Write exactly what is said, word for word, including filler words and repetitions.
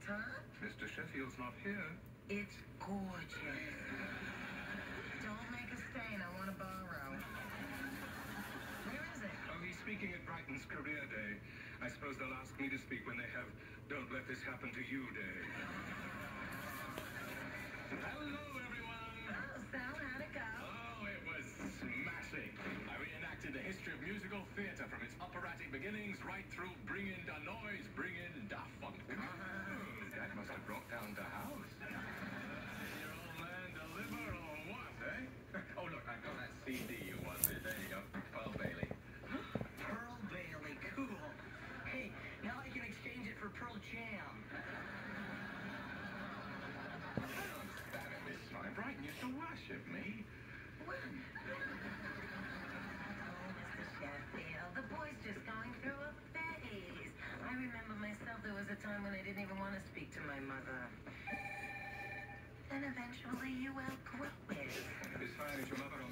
Huh? Mister Sheffield's not here. It's gorgeous. Don't make a stain. I want to borrow. Where is it? Oh, he's speaking at Brighton's Career Day. I suppose they'll ask me to speak when they have Don't Let This Happen to You Day. Hello, everyone! Oh, Sal, how'd it go? Oh, it was smashing. I reenacted the history of musical theatre from its operatic beginnings right through Bring In Da Noise, Bring In Da Funk. Oh, that must have brought down the house. Did your old man deliver or what, eh? Oh, look, I've got that C D you wanted. There you go. Pearl Bailey. Pearl Bailey, cool. Hey, now I can exchange it for Pearl Jam. Damn it, Miss Fine. Brighton used to worship me. When? Oh, Mister Sheffield, the boy's just going through a phase. I remember myself, there was a time when I didn't even want to speak to my mother. Then eventually you outgrew it. Miss Fine, is your mother